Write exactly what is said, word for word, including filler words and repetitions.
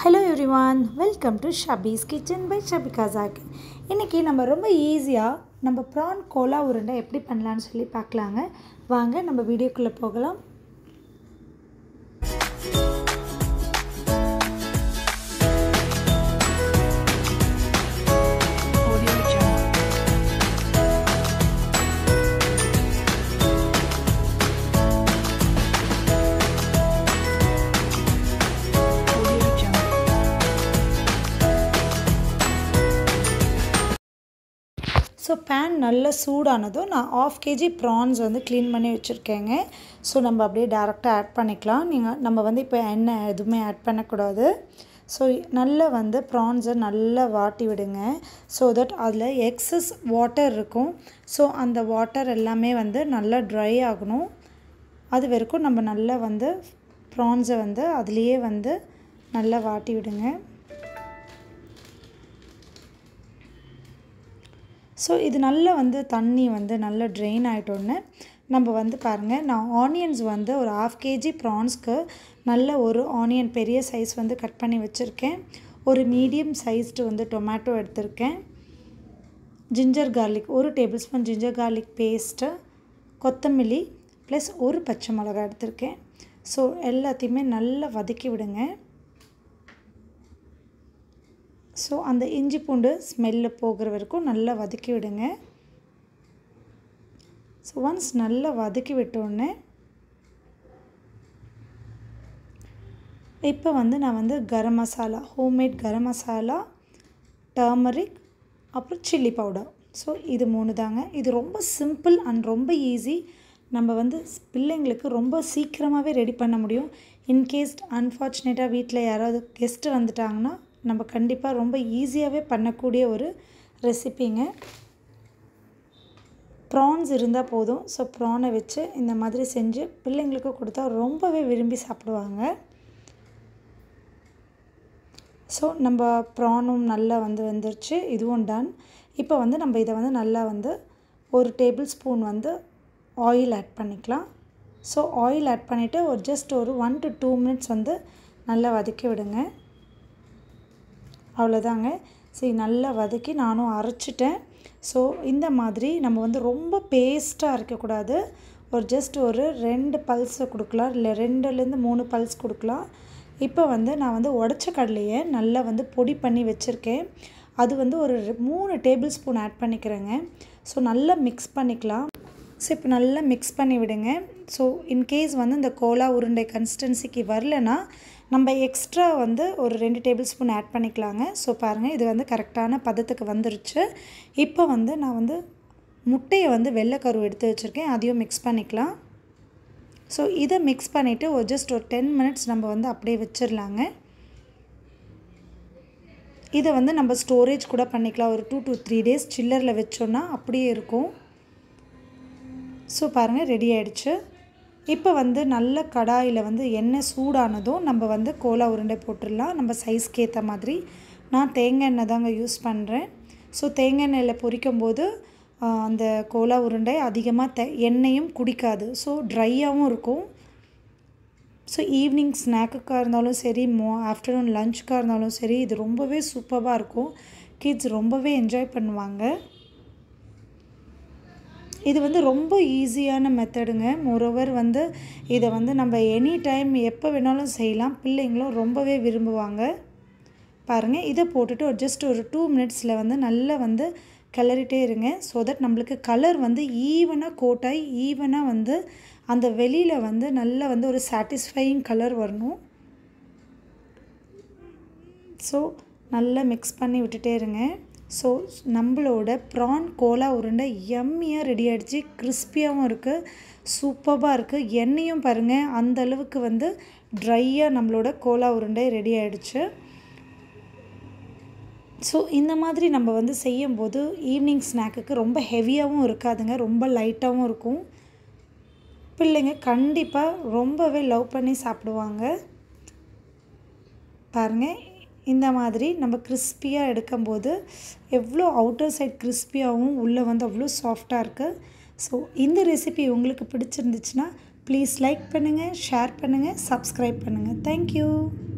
Hello everyone, welcome to Shabi's Kitchen by Shabika Zakir. இன்னைக்கு நம்ம ரொம்ப ஈஸியா நம்ம prawn kola urundai எப்படி பண்ணலாம்னு சொல்லி பார்க்கலாங்க. வாங்க நம்ம வீடியோக்குள்ள போகலாம். So pan நல்ல சூடானதும் நான் half kg prawns வந்து க்ளீன் பண்ணி வச்சிருக்கேங்க. ஸோ நம்ம அப்படியே டைரெக்டாக ஆட் பண்ணிக்கலாம். நீங்கள் நம்ம வந்து இப்போ எண்ணெய் எதுவுமே ஆட் பண்ணக்கூடாது. ஸோ நல்லா வந்து ப்ரான்ஸை நல்லா வாட்டி விடுங்க. ஸோ தட் அதில் எக்ஸஸ் வாட்டர் இருக்கும். ஸோ அந்த வாட்டர் எல்லாமே வந்து நல்லா ட்ரை ஆகணும். அது வரைக்கும் நம்ம நல்லா வந்து ப்ரான்ஸை வந்து அதுலேயே வந்து நல்லா வாட்டி விடுங்க. ஸோ இது நல்லா வந்து தண்ணி வந்து நல்லா ட்ரெயின் ஆகிட்டோன்னு நம்ம வந்து பாருங்கள், நான் ஆனியன்ஸ் வந்து ஒரு ஹாஃப் கேஜி ப்ரான்ஸ்க்கு நல்ல ஒரு ஆனியன் பெரிய சைஸ் வந்து கட் பண்ணி வச்சுருக்கேன். ஒரு மீடியம் சைஸ்டு வந்து டொமேட்டோ எடுத்திருக்கேன். ஜிஞ்சர் கார்லிக் ஒரு table spoon ginger garlic paste, கொத்தமல்லி ப்ளஸ் ஒரு பச்சை மிளகாய் எடுத்திருக்கேன். ஸோ எல்லாத்தையுமே நல்லா வதக்கி விடுங்க. ஸோ அந்த இஞ்சி பூண்டு ஸ்மெல்லு போகிற வரைக்கும் நல்லா வதக்கி விடுங்க. ஸோ ஒன்ஸ் நல்லா வதக்கி விட்டோடனே இப்போ வந்து நான் வந்து கரம் மசாலா, ஹோம்மேட் கரம் மசாலா, டர்மரிக், அப்புறம் சில்லி பவுடர். ஸோ இது மூணு தாங்க. இது ரொம்ப சிம்பிள் அண்ட் ரொம்ப ஈஸி. நம்ம வந்து பிள்ளைங்களுக்கு ரொம்ப சீக்கிரமாகவே ரெடி பண்ண முடியும். இன்கேஸ் அன்ஃபார்ச்சுனேட்டாக வீட்டில் யாராவது கெஸ்ட்டு வந்துட்டாங்கன்னா நம்ம கண்டிப்பாக ரொம்ப ஈஸியாகவே பண்ணக்கூடிய ஒரு ரெசிப்பிங்க. ப்ரான்ஸ் இருந்தால் போதும். ஸோ ப்ரானை வச்சு இந்த மாதிரி செஞ்சு பிள்ளைங்களுக்கு கொடுத்தா ரொம்பவே விரும்பி சாப்பிடுவாங்க. ஸோ நம்ம ப்ரானும் நல்லா வந்து வந்துருச்சு, இதுவும் டன். இப்போ வந்து நம்ம இதை வந்து நல்லா வந்து ஒரு டேபிள் ஸ்பூன் வந்து ஆயில் ஆட் பண்ணிக்கலாம். ஸோ ஆயில் ஆட் பண்ணிவிட்டு ஒரு ஜஸ்ட் ஒரு ஒன் டு டூ மினிட்ஸ் வந்து நல்லா வதக்கி விடுங்க. அவ்வளோதாங்க. சரி, நல்லா வதக்கி நானும் அரைச்சிட்டேன். ஸோ இந்த மாதிரி நம்ம வந்து ரொம்ப பேஸ்ட்டாக அரைக்கக்கூடாது. ஒரு ஜஸ்ட் ஒரு ரெண்டு பல்ஸை கொடுக்கலாம், இல்லை ரெண்டுலேருந்து மூணு பல்ஸ் கொடுக்கலாம். இப்போ வந்து நான் வந்து உடச்ச கடலையை நல்லா வந்து பொடி பண்ணி வச்சுருக்கேன். அது வந்து ஒரு மூணு டேபிள் ஸ்பூன் ஆட் பண்ணிக்கிறேங்க. ஸோ நல்லா மிக்ஸ் பண்ணிக்கலாம். ஸோ இப்போ நல்லா மிக்ஸ் பண்ணி விடுங்க. ஸோ இன்கேஸ் வந்து இந்த கோலா உருண்டை கன்சிஸ்டன்சிக்கு வரலன்னா நம்ம எக்ஸ்ட்ரா வந்து ஒரு ரெண்டு டேபிள் ஸ்பூன் ஆட் பண்ணிக்கலாங்க. ஸோ பாருங்கள், இது வந்து கரெக்டான பதத்துக்கு வந்துருச்சு. இப்போ வந்து நான் வந்து முட்டையை வந்து வெள்ளைக்கரு எடுத்து வச்சுருக்கேன், அதையும் மிக்ஸ் பண்ணிக்கலாம். ஸோ இதை மிக்ஸ் பண்ணிவிட்டு ஒரு ஜஸ்ட் ஒரு டென் மினிட்ஸ் நம்ம வந்து அப்படியே வச்சிடலாங்க. இதை வந்து நம்ம ஸ்டோரேஜ் கூட பண்ணிக்கலாம். ஒரு டூ டு த்ரீ டேஸ் சில்லரில் வச்சோன்னா அப்படியே இருக்கும். ஸோ பாருங்கள், ரெடி ஆகிடுச்சு. இப்போ வந்து நல்ல கடாயில் வந்து எண்ணெய் சூடானதும் நம்ம வந்து கோலா உருண்டை போட்டுடலாம். நம்ம சைஸ்க்கு ஏற்ற மாதிரி. நான் தேங்காய் எண்ணெய் தாங்க யூஸ் பண்ணுறேன். ஸோ தேங்காய் எண்ணெயில் பொரிக்கும் போது அந்த கோலா உருண்டை அதிகமாக தே எண்ணெயும் குடிக்காது. ஸோ ட்ரையாகவும் இருக்கும். ஸோ ஈவினிங் ஸ்நாக்குக்காக இருந்தாலும் சரி, மோ ஆஃப்டர்நூன் லஞ்சுக்காக இருந்தாலும் சரி, இது ரொம்பவே சூப்பராக இருக்கும். கிட்ஸ் ரொம்பவே என்ஜாய் பண்ணுவாங்க. இது வந்து ரொம்ப ஈஸியான மெத்தடுங்க. மோரோவர் வந்து இதை வந்து நம்ம எனி டைம் எப்போ வேணாலும் செய்யலாம். பிள்ளைங்களும் ரொம்பவே விரும்புவாங்க. பாருங்கள், இதை போட்டுட்டு ஒரு ஜஸ்ட் ஒரு டூ மினிட்ஸில் வந்து நல்லா வந்து கிளறிட்டே இருங்க. ஸோ தட் நம்மளுக்கு கலர் வந்து ஈவனாக கோட்டாகி ஈவனாக வந்து அந்த வெளியில் வந்து நல்லா வந்து ஒரு சாட்டிஸ்ஃபையிங் கலர் வரணும். ஸோ நல்லா மிக்ஸ் பண்ணி விட்டுட்டே இருங்க. ஸோ நம்மளோட ப்ரான் கோலா உருண்டை எம்மியாக ரெடி ஆகிடுச்சு. கிறிஸ்பியாகவும் இருக்குது, சூப்பராக இருக்குது. எண்ணெயும் பாருங்கள் அந்தளவுக்கு வந்து ட்ரையாக நம்மளோட கோலா உருண்டை ரெடி ஆகிடுச்சு. ஸோ இந்த மாதிரி நம்ம வந்து செய்யும்போது ஈவினிங் ஸ்நாக்குக்கு ரொம்ப ஹெவியாகவும் இருக்காதுங்க, ரொம்ப லைட்டாகவும் இருக்கும். பிள்ளைங்க கண்டிப்பாக ரொம்பவே லவ் பண்ணி சாப்பிடுவாங்க. பாருங்கள், இந்த மாதிரி நம்ம கிறிஸ்பியாக எடுக்கும்போது எவ்வளோ அவுட்டர் சைட் கிறிஸ்பியாகவும் உள்ளே வந்து அவ்வளோ சாஃப்டாக இருக்குது. ஸோ இந்த ரெசிபி உங்களுக்கு பிடிச்சிருந்துச்சுன்னா ப்ளீஸ் லைக் பண்ணுங்கள், ஷேர் பண்ணுங்கள், சப்ஸ்கிரைப் பண்ணுங்கள். தேங்க்யூ.